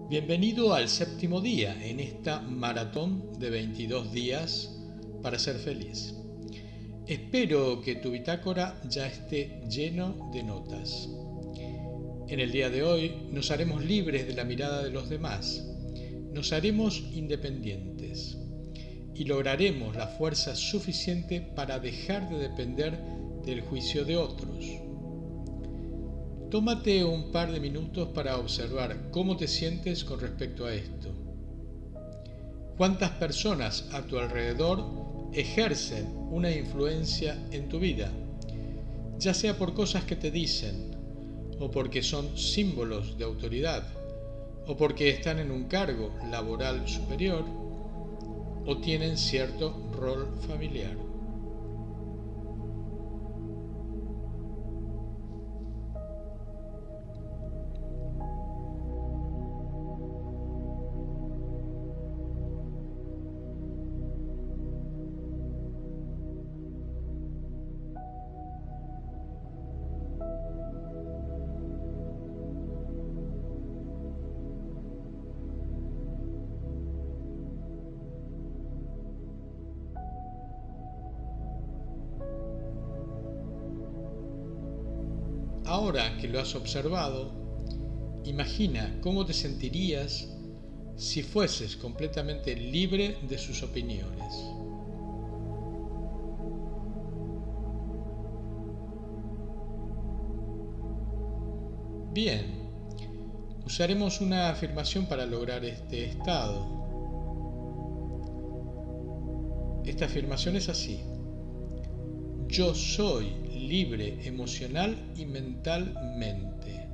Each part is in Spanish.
Bienvenido al séptimo día en esta maratón de 22 días para ser feliz. Espero que tu bitácora ya esté lleno de notas. En el día de hoy nos haremos libres de la mirada de los demás, nos haremos independientes y lograremos la fuerza suficiente para dejar de depender del juicio de otros. Tómate un par de minutos para observar cómo te sientes con respecto a esto. ¿Cuántas personas a tu alrededor ejercen una influencia en tu vida? Ya sea por cosas que te dicen, o porque son símbolos de autoridad, o porque están en un cargo laboral superior, o tienen cierto rol familiar. Ahora que lo has observado, imagina cómo te sentirías si fueses completamente libre de sus opiniones. Bien, usaremos una afirmación para lograr este estado. Esta afirmación es así: yo soy libre emocional y mentalmente.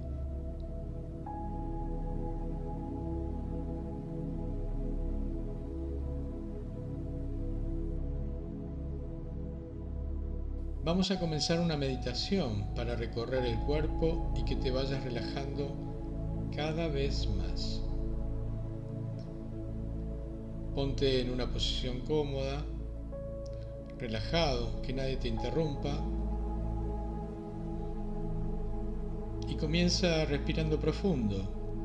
Vamos a comenzar una meditación para recorrer el cuerpo y que te vayas relajando cada vez más. Ponte en una posición cómoda, relajado, que nadie te interrumpa, y comienza respirando profundo.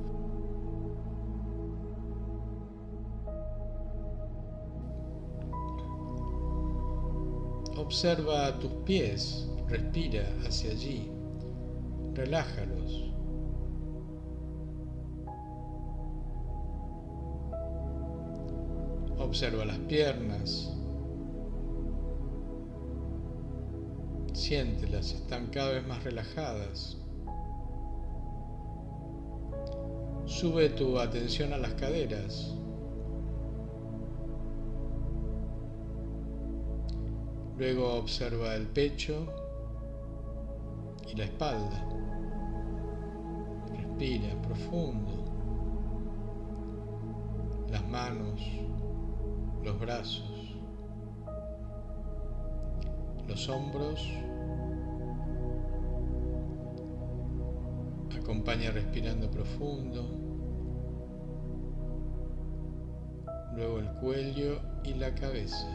Observa tus pies, respira hacia allí, relájalos. Observa las piernas, siéntelas, están cada vez más relajadas. Sube tu atención a las caderas. Luego observa el pecho y la espalda. Respira profundo. Las manos, los brazos, los hombros. Acompaña respirando profundo. Luego el cuello y la cabeza.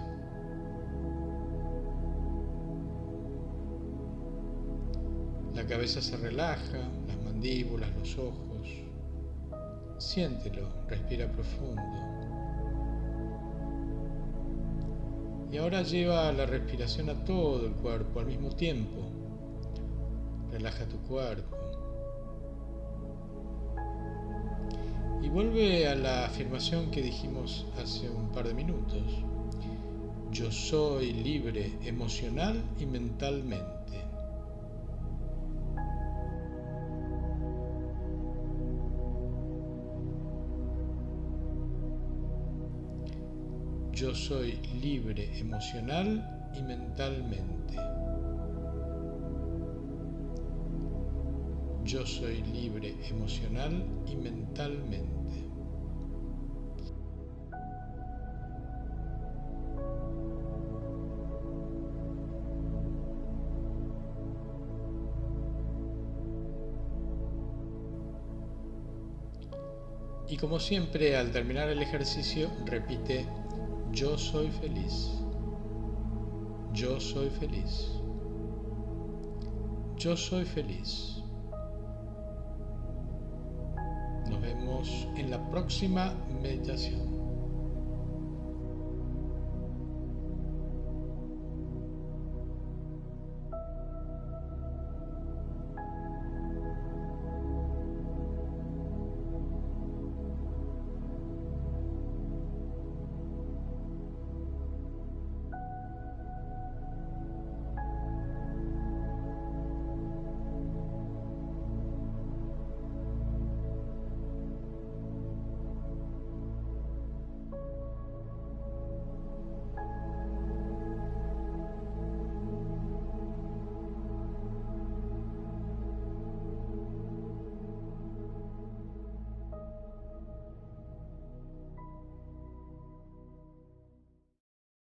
La cabeza se relaja, las mandíbulas, los ojos. Siéntelo, respira profundo. Y ahora lleva la respiración a todo el cuerpo al mismo tiempo. Relaja tu cuerpo. Y vuelve a la afirmación que dijimos hace un par de minutos. Yo soy libre emocional y mentalmente. Yo soy libre emocional y mentalmente. Yo soy libre emocional y mentalmente. Y como siempre, al terminar el ejercicio, repite: yo soy feliz. Yo soy feliz. Yo soy feliz. Nos vemos vemos en la próxima meditación.